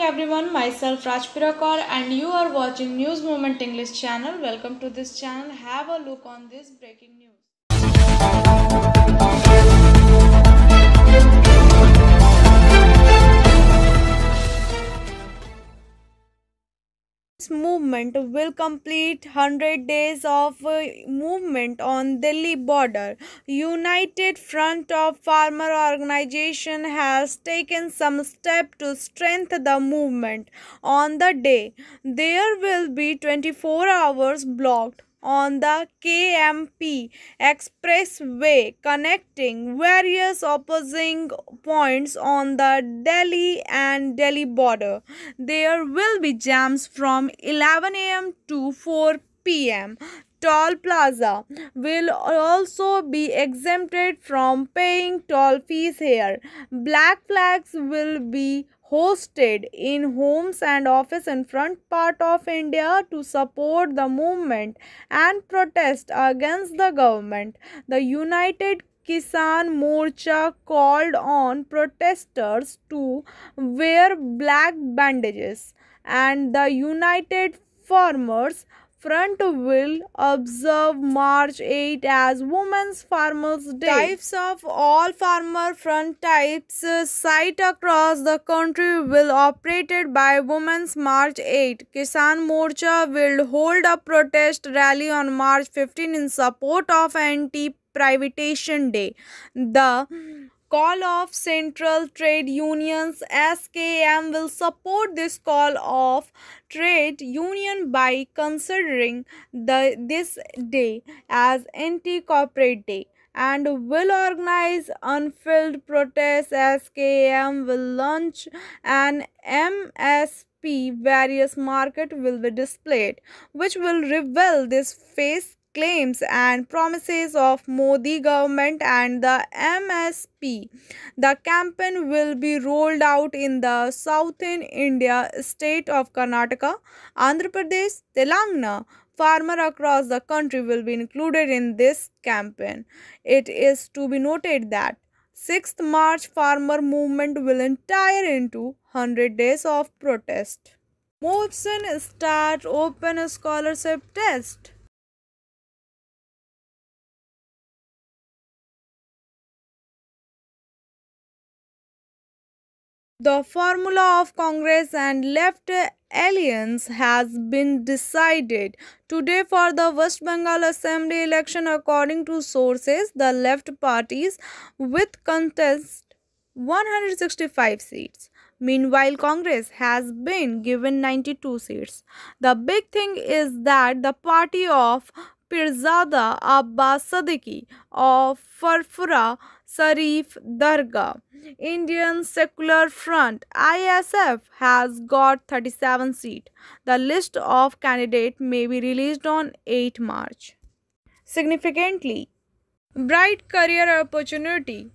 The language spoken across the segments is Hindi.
everyone, myself Rajpira Kaur and you are watching News Moment English channel. Welcome to this channel. Have a look on this breaking news. This movement will complete 100 days of movement on Delhi border. United Front of Farmer Organization has taken some step to strengthen the movement. On the day, there will be 24 hours blocked on the KMP expressway connecting various opposing points on the Delhi and Delhi border. There will be jams from 11 a.m. to 4 p.m. Toll plaza will also be exempted from paying toll fees here. Black flags will be hosted in homes and office in front part of India to support the movement and protest against the government. The United Kisan Morcha called on protesters to wear black bandages, and the United Farmers Front will observe March 8 as Women's Farmers Day. Types of all farmer front types site across the country will operated by Women's March 8. Kisan Morcha will hold a protest rally on March 15 in support of anti-privatization day. The call of Central Trade Unions SKM will support this call of trade union by considering this day as anti-corporate day and will organize unfilled protests. SKM will launch an MSP various market will be displayed, which will reveal this face claims and promises of Modi government and the MSP. The campaign will be rolled out in the southern India state of Karnataka, Andhra Pradesh, Telangana. Farmers across the country will be included in this campaign. It is to be noted that 6th March farmer movement will entire into 100 days of protest. Mohsen start open scholarship test. The formula of Congress and left alliance has been decided today for the West Bengal Assembly election. According to sources, the left parties with contest 165 seats. Meanwhile, Congress has been given 92 seats. The big thing is that the party of Pirzada Abbas Siddiqui of Farfura Sharif Dargah Indian Secular Front ISF has got 37 seats. The list of candidates may be released on 8 March. Significantly, bright career opportunity.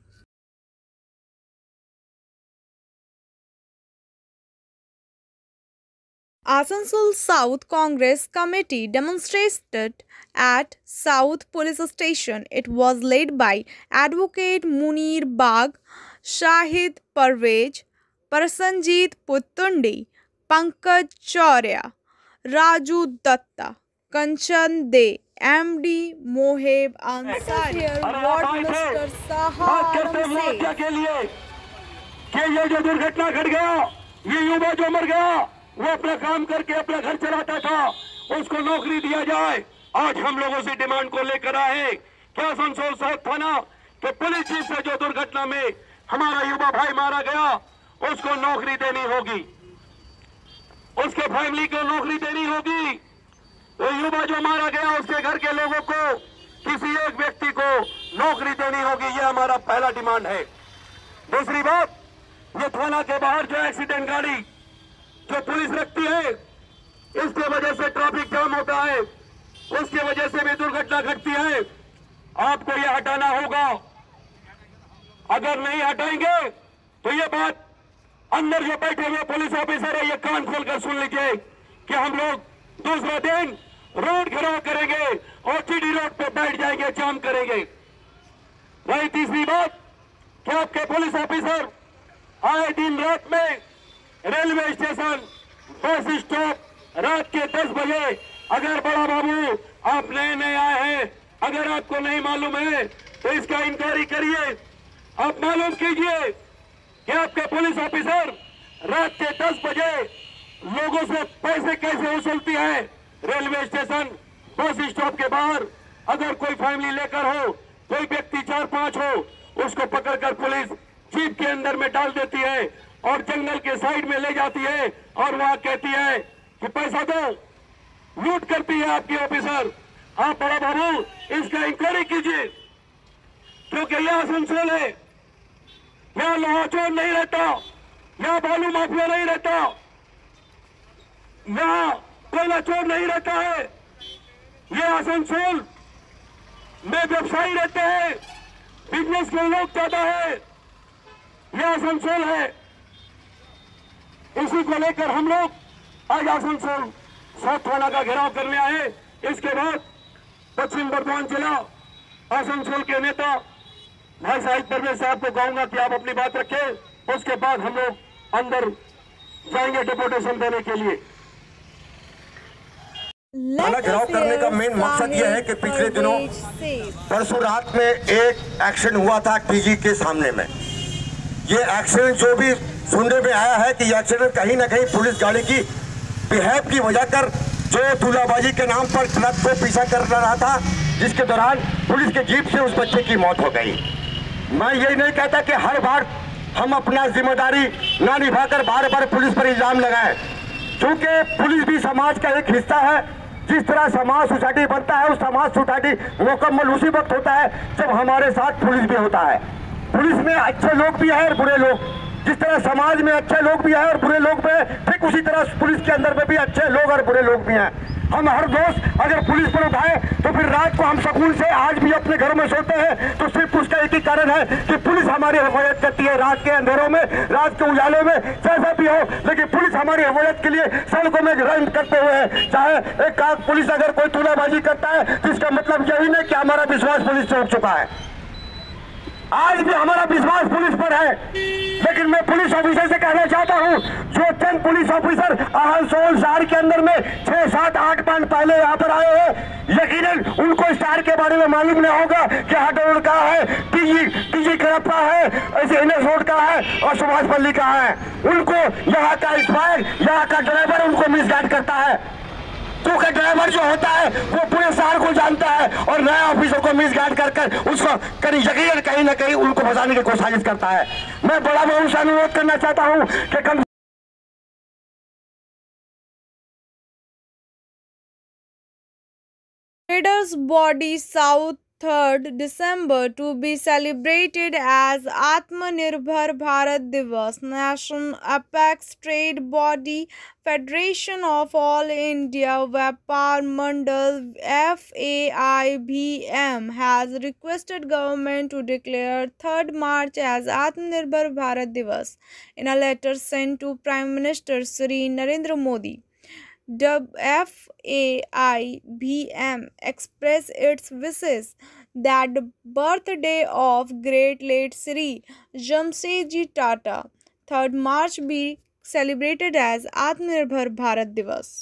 Asansol South Congress Committee demonstrated at South Police Station. It was led by Advocate Munir Bagh, Shahid Parvez, Prasanjit Puttundi, Pankaj Chaurya, Raju Datta, Kanchan De, MD Moheb Ansari. Here what Mr. Saha says. कि ये जो दुर्घटना घट गया, ये युवा जो मर गया, वो अपना काम करके अपना घर चलाता था, उसको नौकरी दिया जाए। आज हम लोगों से डिमांड को लेकर आए कि आसनसोल साउथ थाना के पुलिस चीफ से जो दुर्घटना में हमारा युवा भाई मारा गया, उसको नौकरी देनी होगी, उसके फैमिली को नौकरी देनी होगी। वो युवा जो मारा गया, उसके घर के लोगों को किसी एक व्यक्ति को नौकरी देनी होगी। ये हमारा पहला डिमांड है। दूसरी बात, ये थाना के बाहर जो एक्सीडेंट गाड़ी जो पुलिस रखती है, इसके वजह से ट्रैफिक जाम होता है, उसकी वजह से भी दुर्घटना घटती है। आपको ये हटाना होगा। अगर नहीं हटाएंगे तो ये बात अंदर जो बैठे हुए पुलिस ऑफिसर है, ये कान खोलकर सुन लीजिए कि हम लोग दूसरा दिन रोड घेराव करेंगे और जीडी रोड पे बैठ जाएंगे, जाम करेंगे। वही तीसरी बात कि आपके पुलिस ऑफिसर आए दिन रात में रेलवे स्टेशन, बस स्टॉप रात के 10 बजे। अगर बड़ा बाबू आप नए नए आए हैं, अगर आपको नहीं मालूम है तो इसका इंक्वायरी करिए। आप मालूम कीजिए कि आपके पुलिस ऑफिसर रात के 10 बजे लोगों से पैसे कैसे वसूलती है। रेलवे स्टेशन, बस स्टॉप के बाहर अगर कोई फैमिली लेकर हो, कोई व्यक्ति 4-5 हो, उसको पकड़कर पुलिस जीप के अंदर में डाल देती है और जंगल के साइड में ले जाती है और वहां कहती है कि पैसा दो। लूट करती है आपकी ऑफिसर। आप बड़ा बाबू इसका इंक्वायरी कीजिए, क्योंकि यह आसनसोल है, यहाँ लोहा चोर नहीं रहता, यहाँ बालू माफिया नहीं रहता, यहाँ कोयला चोर नहीं रहता है। ये आसनसोल में व्यवसायी रहते हैं, बिजनेस के लोग ज्यादा है। ये आसनसोल है, इसी को लेकर हम लोग आज आसनसोल साउथ थाना का घेराव करने आए। इसके बाद पश्चिम बर्धमान जिला आसनसोल के नेता भाई साहिब परमेश साहब को कहूंगा कि आप अपनी बात रखें। उसके बाद हम लोग अंदर जाएंगे डिपुटेशन देने के लिए। थाना घेराव करने का मेन मकसद यह है कि पिछले दिनों परसों रात में एक एक्शन हुआ था टीजी के सामने में। ये एक्सीडेंट जो भी सुनने में आया है कि ये एक्सीडेंट कहीं ना कहीं पुलिस गाड़ी की बिहेव की वजह कर जो दूल्हाबाजी के नाम पर ट्रक को पीछा कर रहा था, जिसके दौरान पुलिस के जीप से उस बच्चे की मौत हो गई। मैं यही नहीं कहता कि हर बार हम अपना जिम्मेदारी ना निभाकर बार बार पुलिस पर इल्जाम लगाएं, क्योंकि पुलिस भी समाज का एक हिस्सा है। जिस तरह समाज सोसाइटी बनता है, उस समाज सोसाइटी मुकम्मल उसी वक्त होता है जब हमारे साथ पुलिस भी होता है। पुलिस में अच्छे लोग भी हैं और बुरे लोग, जिस तरह समाज में अच्छे लोग भी हैं और बुरे लोग भी हैं, ठीक उसी तरह पुलिस के अंदर में भी अच्छे लोग और बुरे लोग भी हैं। हम हर दोस्त अगर पुलिस पर उठाए तो फिर रात को हम सुकून से आज भी अपने घरों में सोते हैं, तो सिर्फ उसका एक ही कारण है कि पुलिस हमारी हिफाजत करती है। रात के अंधेरों में, रात के उजालों में, जैसा भी हो, लेकिन पुलिस हमारी हिफाजत के लिए सड़कों में रन करते हुए है। चाहे एक पुलिस अगर कोई तुलाबाजी करता है तो इसका मतलब यही नहीं कि हमारा विश्वास पुलिस से उठ चुका है। आज भी हमारा विश्वास पुलिस पर है, लेकिन मैं पुलिस ऑफिसर से कहना चाहता हूं, जो चंद पुलिस ऑफिसर आसनसोल शहर के अंदर में 6, 7, 8 पान पहले यहाँ पर आए हैं, यकीनन उनको शहर के बारे में मालूम नहीं होगा कि हट रोड कहाँ है, टीजी करप्पा है, ऐसे एनएस रोड कहाँ है और सुभाष पल्ली कहाँ है। उनको यहाँ का इंस्पायर, यहाँ का ड्राइवर उनको मिसगाइड करता है, क्योंकि ड्राइवर जो होता है वो पूरे शहर को जानता है और नए ऑफिसर को मिसगाइड कर उसको कहीं ना कहीं उनको फंसाने की कोशिश करता है। मैं बड़ा बाबू से अनुरोध करना चाहता हूं कि कम Traders Body South 3rd December to be celebrated as Atmanirbhar Bharat Divas. National Apex Trade Body Federation of All India Vyapar Mandal FAIBM has requested government to declare 3rd March as Atmanirbhar Bharat Divas. In a letter sent to Prime Minister Shri Narendra Modi, FAIBM expressed its wishes that the birthday of great late Sri Jamsetji Tata, 3rd March, be celebrated as Atmanirbhar Bharat Divas.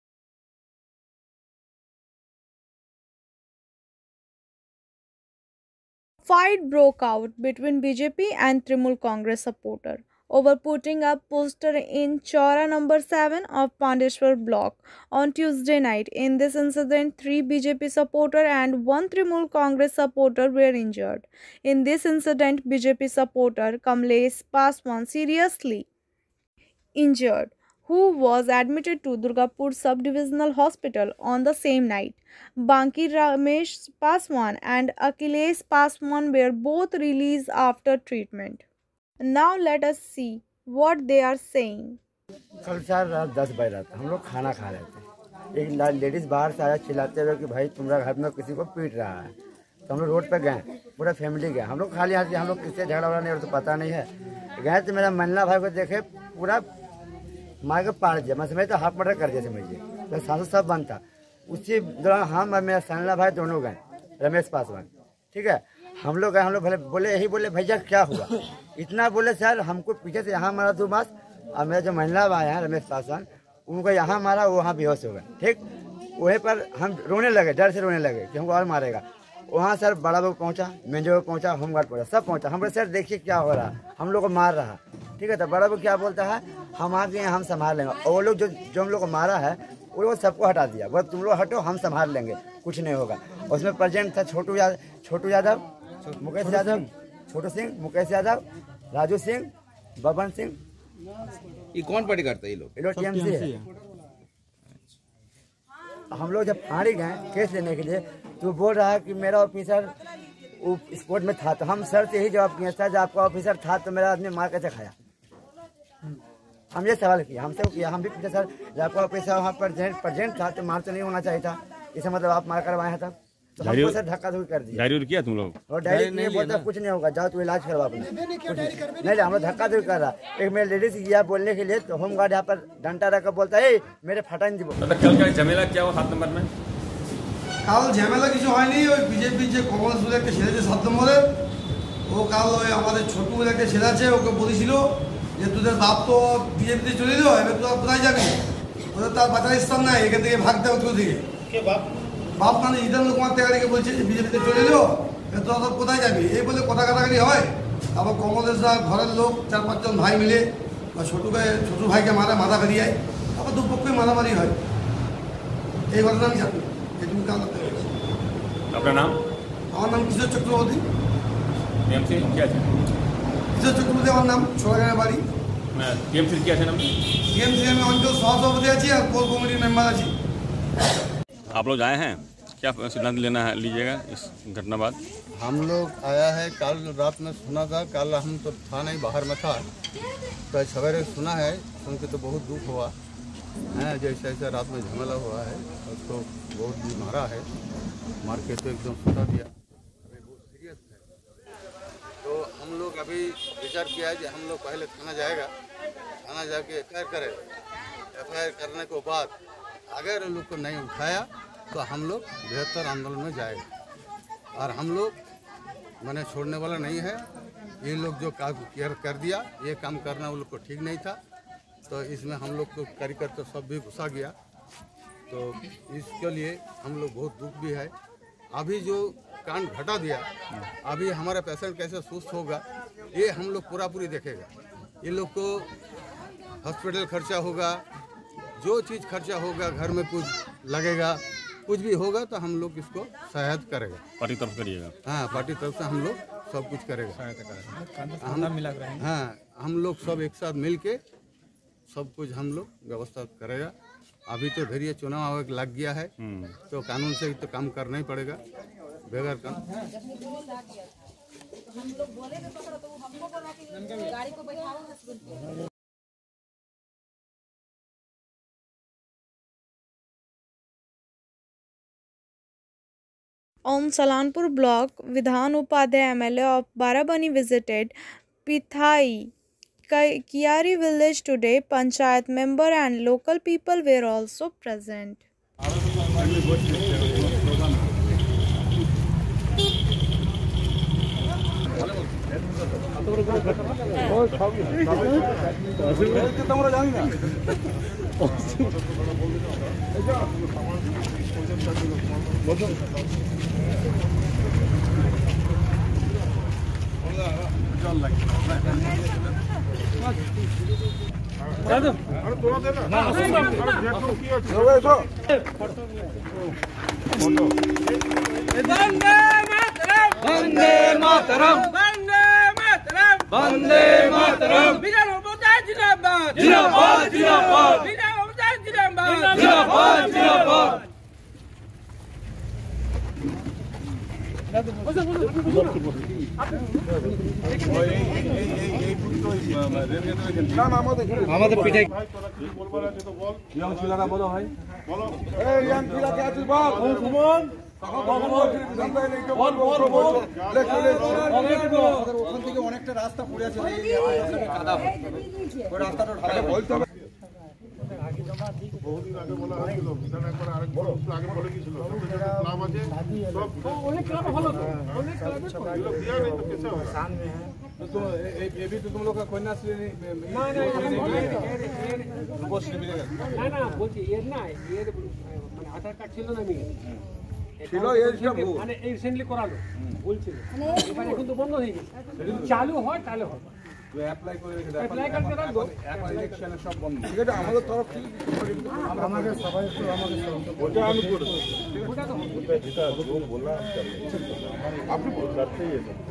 Fight broke out between BJP and Trinamool Congress supporter over putting up poster in Chaura number 7 of Pandeshwar block on Tuesday night. In this incident, 3 BJP supporter and 1 Trinamool Congress supporter were injured. In this incident, BJP supporter Kamlesh Paswan seriously injured, who was admitted to Durgapur Sub-Divisional Hospital on the same night. Banki Ramesh Paswan and Akhilesh Paswan were both released after treatment. Now let us see what they are saying. कल 4 रात 10 बजे रात हम लोग खाना खा रहे थे, एक लेडीज बाहर से आया चिल्लाते हुए कि भाई तुम्हारा घर में किसी को पीट रहा है। तो हम लोग रोड पे गए, पूरा फैमिली गए। हम लोग खाली हाथ, हम लोग किससे झगड़ा वगड़ा नहीं और तो पता नहीं है। गए तो मेरा मन्ना भाई को देखे पूरा मार के पाड़ दिया, मैं समझ तो हाफ मर्डर कर दिया समझिए, तो सांसद सब बंद था। उसी दौरान हम और मेरा सन्ना भाई दोनों गए, रमेश पासवान, ठीक है। हम लोग गए, हम लोग भले बोले, यही बोले भैया क्या हुआ, इतना बोले सर हमको पीछे से यहाँ मारा 2 मास और मेरे जो महिला भाई हैं रमेश पासवान, उनको यहाँ मारा, वो वहाँ बेहोश हो गए। ठीक, वहीं पर हम रोने लगे, डर से रोने लगे कि हमको और मारेगा। वहाँ सर बड़ा बाबू पहुँचा, मेजर बाबू पहुँचा, होमगार्ड पहुँचा, सब पहुँचा। हम बोले सर देखिए क्या हो रहा है, हम लोग को मार रहा। ठीक है, तो बड़ा बाबू क्या बोलता है, हम आ गए, हम संभाल लेंगे। और वो लोग जो हम लोग को मारा है वो लोग सबको हटा दिया, बोला तुम लोग हटो, हम संभाल लेंगे, कुछ नहीं होगा। उसमें प्रेजेंट था छोटू यादव, मुकेश यादव, छोटू सिंह, मुकेश यादव, राजू सिंह, बबन सिंह। ये कौन पार्टी करता है? ये लोग टीएमसी है। हम लोग जब फाड़ी गए केस लेने के लिए, तो बोल रहा है कि मेरा ऑफिसर स्पोर्ट में था। तो हम सर से यही जवाब किया, सर जब आपका ऑफिसर था तो मेरा आदमी मार कैसे खाया? हम ये सवाल किया, हमसे किया, हम भी पूछे सर जब आपका ऑफिसर वहाँ पर प्रेजेंट था तो मार तो नहीं होना चाहिए था, इसे मतलब आप मार करवाए हैं तब? तो हमको सर धक्का धुक्की कर दिया। डायरी किया तुम लोग? और डायरी नहीं बोलता कुछ नहीं होगा, जाओ तू इलाज करवा अपना। नहीं, हम लोग धक्का धुक्की कर रहा। एक मेरे लेडीज गया बोलने के लिए, तो होमगार्ड यहाँ पर डंडा रखकर बोलता है मेरे फटा नहीं दीबो। कल का झमेला क्या हुआ 7 नंबर में? কাল ঝামেলা কিছু হয়নি, ওই বিজেপি যে কমল সুরে একটা ছেলে আছে 7 নম্বরের, ও কাল ওই আমাদের ছোটু বলে একটা ছেলে আছে, ওকে বলেছিল যে তোদের বাপ তো বিজেপিতে চলে দিল, এবার তোরা কোথায় যাবি, ওদের তার বাঁচার স্থান নাই, এখান থেকে ভাগতে হবে কোথা থেকে। বাপ মানে জিতেন্দ্র কুমার তেগাড়িকে বলছে যে বিজেপিতে চলে দিল, এবার তোরা তো কোথায় যাবি, এই বলে কথা কাটাকাটি হয়। তারপর কমলেশ দা ঘরের লোক 4-5 জন ভাই মিলে ছোটু ভাইকে মাথা ফেরিয়ায়, তারপর দুপক্ষই মারামারি হয়। এই ঘটনা আমি জানি। अपना नाम? আমার নাম কিশোর চক্রবর্তী। टीएमसी क्या है? কিশোর চক্রবর্তী আমার নাম, ছোড়াগাঁয়ের বাড়ি। टीएमसी क्या है नाम? টিএমসি আমি অঞ্চল সহসভাপতি আছি আর কোর কমিটির মেম্বার আছি। आप लोग आए हैं, क्या सिद्धांत लेना है लीजिएगा इस घटना बाद? हम लोग आया है, कल रात में सुना था, कल हम तो था नहीं, बाहर में था, तो सवेरे सुना है, सुन के तो बहुत दुख हुआ है। जैसे ऐसा रात में झमेला हुआ है, उसको बहुत भी मारा है, मार के तो एकदम सुता दिया, अभी बहुत सीरियस है। तो हम लोग अभी विचार किया है कि हम लोग पहले थाना जाएगा, थाना जाके FIR करेगा, FIR करने के बाद अगर लोग को नहीं उठाया तो हम लोग बृहत्तर आंदोलन में जाएगा। और हम लोग मैंने छोड़ने वाला नहीं है। ये लोग जो काम कर दिया, ये काम करना उन लोग को ठीक नहीं था, तो इसमें हम लोग को कार्यकर्ता सब भी घुसा गया। तो इसके लिए हम लोग बहुत दुख भी है। अभी जो कांड घटा दिया, अभी हमारा पेशेंट कैसे सुस्त होगा ये हम लोग पूरी देखेगा। ये लोग को हॉस्पिटल खर्चा होगा, जो चीज़ खर्चा होगा, घर में कुछ लगेगा, कुछ भी होगा तो हम लोग इसको सहायता करेगा, पार्टी तरफ करिएगा। हाँ, पार्टी तरफ से हम लोग सब कुछ करेगा, सहायता करेगा। हाँ, हम लोग सब एक साथ मिल के सब कुछ हम लोग व्यवस्था करेगा। अभी तो धैर्य चुनाव लग गया है, तो कानून से तो काम करना ही पड़ेगा, बगैर काम। On Salanpur block, Vidhan Upadhyay MLA of Barabani visited Pithai Kiari village today. Panchayat member and local people were also present. Vande Mataram, Vande Mataram, Vande Mataram. बिना मुर्दा जिंदाबाद, जिंदाबाद, जिंदाबाद। बिना मुर्दा जिंदाबाद, जिंदाबाद, जिंदाबाद। আমাদের পিঠে বলো ভাই, বলো এই ইয়াংকিরা কে আছিস বল, সুমন ওখান থেকে অনেকটা রাস্তা পড়ে আছে, কাদা ওই রাস্তাটা বলতে হবে। বহুদিন আগে বলা হয়েছিল, বিধান একবার আরেক আগে বলে গিয়েছিল ক্লাব আছে, অনেক ক্লাব ভালো তো, অনেক ক্লাব तो ये भी तो तुम लोग का कन्याश्री नहीं रूपश्री मिलेगा না বলছি এর না এর মানে আধার কার্ড ছিল না মেয়ে ছিল এর সব মানে এই রিসেন্টলি করালো বলছিল এবার এখন তো বন্ধ হয়ে গেছে যদি চালু হয় তাহলে হবে তো অ্যাপ্লাই করে রেখে দাও অ্যাপ্লাই করতে রাখবো এখন ইলেকশনে সব বন্ধ ঠিক আছে আমাদের তরফ থেকে আমাদের সবাই একটু আমাদের ওটা আমি করে দেব ওটা তো যেটা লোক বললাম আপনি করতে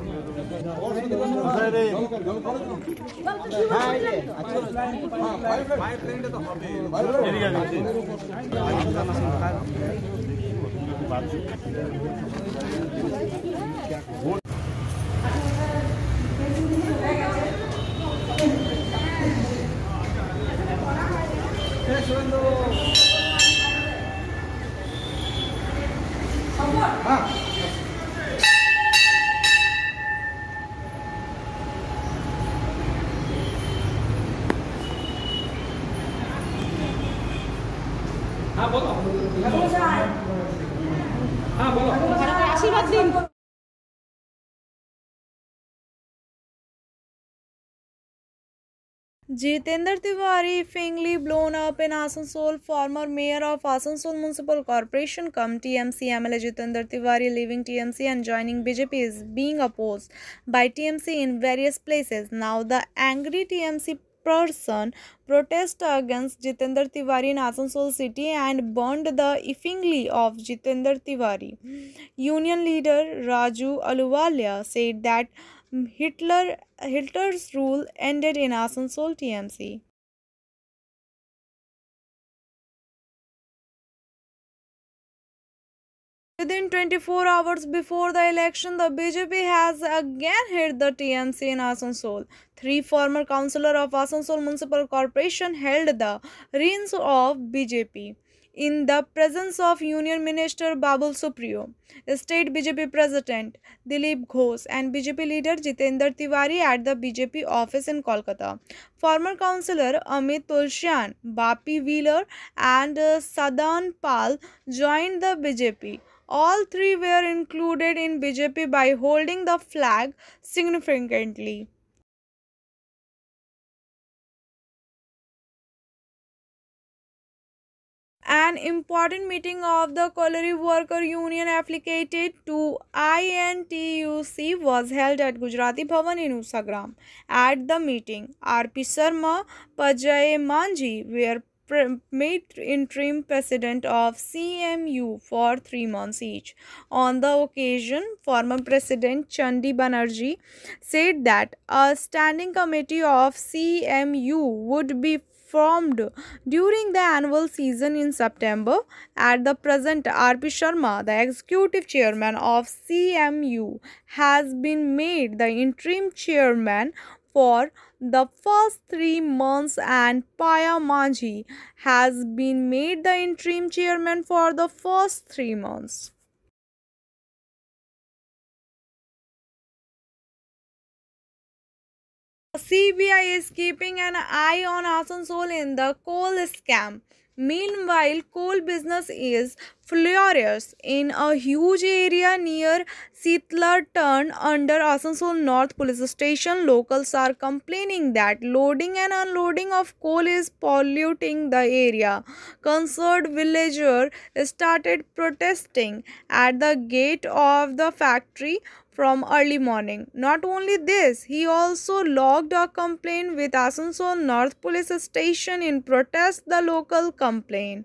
হ্যাঁ বলো হ্যাঁ বলো আশীর্বাদ দিন। Jitendra Tiwari effingly blown up in Asansol. Former mayor of Asansol Municipal Corporation come TMC MLA Jitendra Tiwari leaving TMC and joining BJP is being opposed by TMC in various places. Now the angry TMC person protest against Jitendra Tiwari in Asansol city and burned the effingly of Jitendra Tiwari. Union leader Raju Aluwalia said that Hitler's rule ended in Asansol TMC. Within 24 hours before the election, the BJP has again hit the TMC in Asansol. 3 former councillors of Asansol Municipal Corporation held the reins of BJP in the presence of Union Minister Babul Supriyo, State BJP President Dilip Ghosh and BJP leader Jitendra Tiwari at the BJP office in Kolkata. Former councillor Amit Tulsian, Bapi Wheeler and Sadan Pal joined the BJP. All 3 were included in BJP by holding the flag significantly. An important meeting of the Colliery Worker Union affiliated to INTUC was held at Gujarati Bhavan in Usagram. At the meeting, RP Sharma, Pajay Manji were made interim president of CMU for 3 months each. On the occasion, former President Chandi Banerjee said that a standing committee of CMU would be formed during the annual season in September. At the present, RP Sharma, the executive chairman of CMU, has been made the interim chairman for the first 3 months and Paya Manji has been made the interim chairman for the first 3 months. CBI is keeping an eye on Asansol in the coal scam. Meanwhile, coal business is furious in a huge area near Sitlar Turn under Asansol North Police Station. Locals are complaining that loading and unloading of coal is polluting the area. Concerned villagers started protesting at the gate of the factory from early morning. Not only this, he also logged a complaint with Asansol North Police Station in protest the local complaint.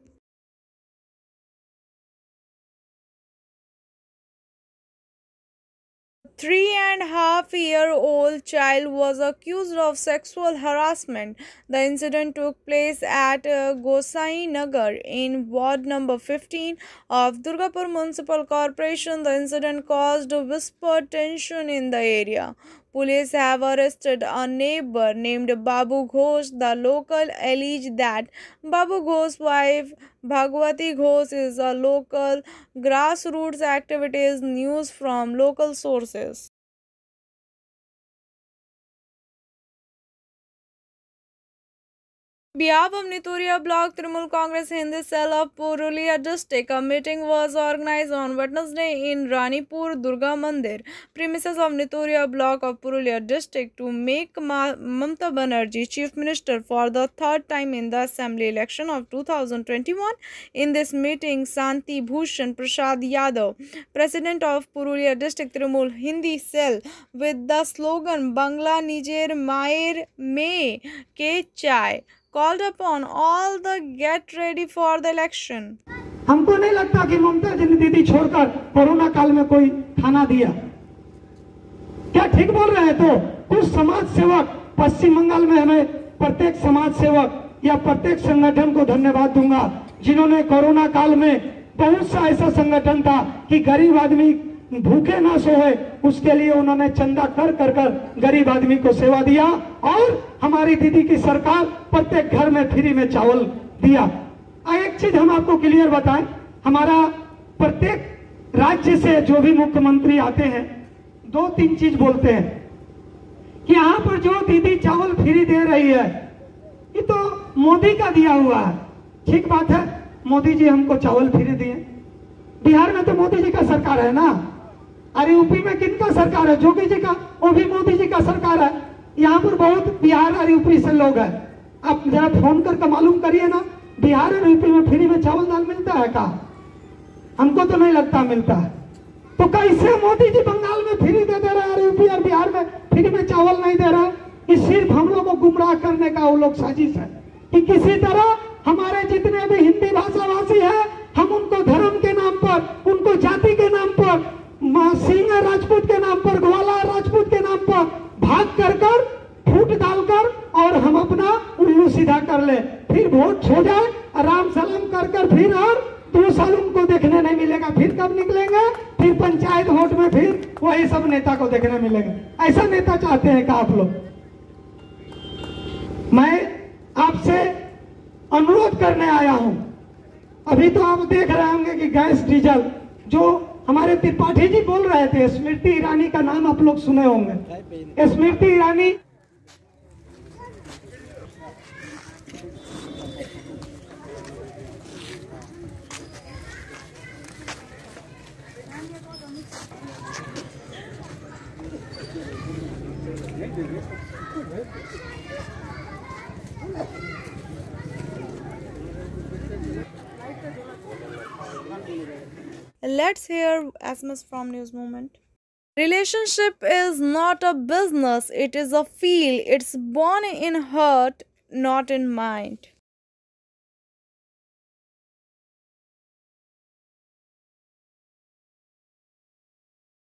A 3.5-year-old child was accused of sexual harassment. The incident took place at Gosai Nagar in ward number 15 of Durgapur Municipal Corporation. The incident caused whispered tension in the area. Police have arrested a neighbor named Babu Ghosh. The local alleged that Babu Ghosh's wife Bhagwati Ghosh is a local grassroots activities. News from local sources. behalf of Nitoria Block Trinamool Congress Hindi Cell of Purulia District, a meeting was organized on Wednesday in Ranipur Durga Mandir, premises of Nitoria Block of Purulia District, to make Mamata Banerjee Chief Minister for the third time in the Assembly election of 2021. In this meeting, Santi Bhushan Prasad Yadav, President of Purulia District Trinamool Hindi Cell, with the slogan Bangla Nijer Mayer Mein Ke Chai, called upon all the get ready for the election. हमको नहीं लगता कि ममता जी ने दीदी छोड़कर कोरोना काल में कोई थाना दिया। क्या ठीक बोल रहे हैं? तो कुछ समाज सेवक पश्चिम बंगाल में, हमें प्रत्येक समाज सेवक या प्रत्येक संगठन को धन्यवाद दूंगा जिन्होंने कोरोना काल में, बहुत सा ऐसा संगठन था कि गरीब आदमी भूखे ना सोए, उसके लिए उन्होंने चंदा कर कर कर गरीब आदमी को सेवा दिया। और हमारी दीदी की सरकार प्रत्येक घर में फ्री में चावल दिया। एक चीज हम आपको क्लियर बताएं, हमारा प्रत्येक राज्य से जो भी मुख्यमंत्री आते हैं, 2-3 चीज बोलते हैं कि यहाँ पर जो दीदी चावल फ्री दे रही है ये तो मोदी का दिया हुआ है। ठीक बात है, मोदी जी हमको चावल फ्री दिए। बिहार में तो मोदी जी का सरकार है ना, अरे यूपी में किनका सरकार है? जोगी जी का, वो भी मोदी जी का सरकार है। यहाँ पर बहुत बिहार और यूपी से लोग हैं, आप जरा फोन करके मालूम करिए ना, बिहार और यूपी में फ्री में चावल दाल मिलता है क्या? हमको तो नहीं लगता मिलता है। तो कैसे मोदी जी बंगाल में फ्री दे रहे हैं और यूपी और बिहार में फ्री में चावल नहीं दे रहे? ये सिर्फ हम लोग को गुमराह करने का वो लोग साजिश है कि किसी तरह हमारे जितने भी हिंदी भाषा भाषी है, हम उनको धर्म के नाम पर, उनको जाति के नाम पर, सिंह राजपूत के नाम पर, ग्वाला राजपूत के नाम पर भाग कर कर फूट डालकर और हम अपना उल्लू सीधा कर ले, फिर वोट हो जाए, आराम सलाम कर कर फिर और 2 साल उनको देखने नहीं मिलेगा। फिर कब निकलेंगे? फिर पंचायत वोट में फिर वही सब नेता को देखने मिलेगा। ऐसा नेता चाहते हैं क्या आप लोग? मैं आपसे अनुरोध करने आया हूं। अभी तो आप देख रहे होंगे कि गैस डीजल, जो हमारे त्रिपाठी जी बोल रहे थे, स्मृति ईरानी का नाम आप लोग सुने होंगे। Smriti Irani Let's hear SMS from News Moment. Relationship is not a business, it is a feel. It's born in heart, not in mind.